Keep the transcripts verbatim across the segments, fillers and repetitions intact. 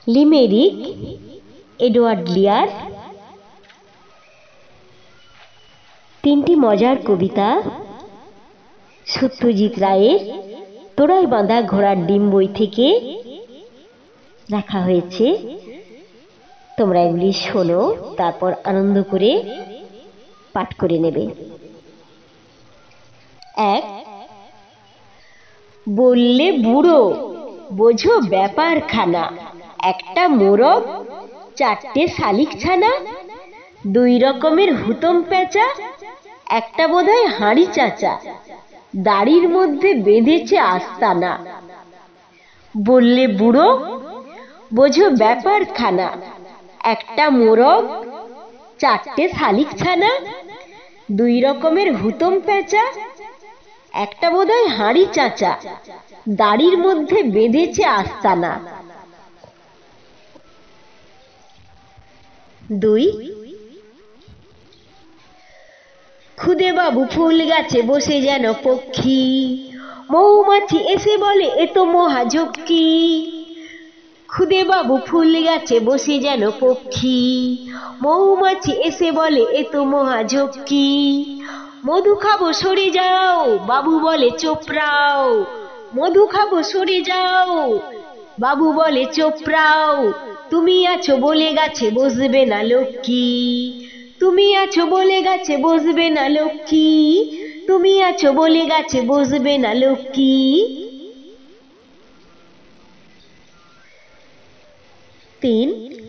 Limerick Edward লিয়ার। তিনটি মজার কবিতা সত্যজিৎ রায়ের তোড়ায় বাঁধা ঘোড়ার ডিম বই থেকে লেখা হয়েছে। তোমরা এগুলি শোনো, তারপর আনন্দ করে পাঠ করে নেবে। এক, বললে বুড়ো বোঝো ব্যাপার খানা, একটা মোরগ চারটে শালিক ছানা, দুই রকমের হুতম পেঁচা, একটা বোধহয় হাঁড়ি চাচা, দাড়ির মধ্যে বেঁধেছে আস্তানা। বললে বুড়ো বোঝো ব্যাপার খানা, একটা মোরগ চারটে শালিক ছানা, দুই রকমের হুতম পেঁচা, একটা বোধহয় হাঁড়ি চাচা, দাড়ির মধ্যে বেঁধেছে আস্তানা। দুই, খুদে বাবু ফুল গাছে বসে যেন পক্ষী, মৌমাছি এসে বলে এ তো মহাযক্ষী। খুদে বাবু ফুল গাছে বসে যেন পক্ষী, মৌমাছি এসে বলে এ তো মহাযক্ষী। মধু খাবো সরে যাও, বাবু বলে চোপড়াও, মধু খাবো সরে যাও, বাবু বলে চোপড়াও। তুমি আছো বলে গাছে বসবে না লক্ষ্মী, তুমি আছো বলে গাছে বসবে না লক্ষ্মী, তুমি আছো বলে গাছে বসবে না লক্ষ্মী। তিন,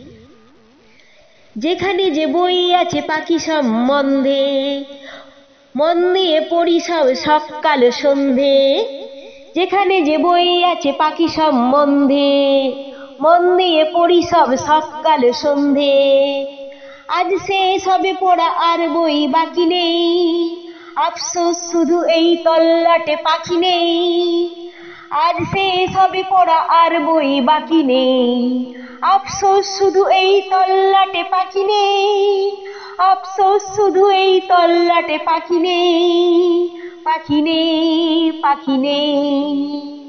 যেখানে যে বই আছে পাখি সম্বন্ধে, মন দিয়ে পড়ি সব সকাল সন্ধে। যেখানে যে বই আছে পাখি সম্বন্ধে, মন দিয়ে পড়ি সব সকাল সন্ধে। আজ শেষ হবে পড়া আর বই বাকি নেই, আফসোস শুধু এই তল্লাটে পাখি নেই। আজ শেষ হবে পড়া আর বই বাকি নেই, আফসোস শুধু এই তল্লাটে পাখি নেই, আফসোস শুধু এই তল্লাটে পাখি নেই, পাখি নেই, পাখি নেই।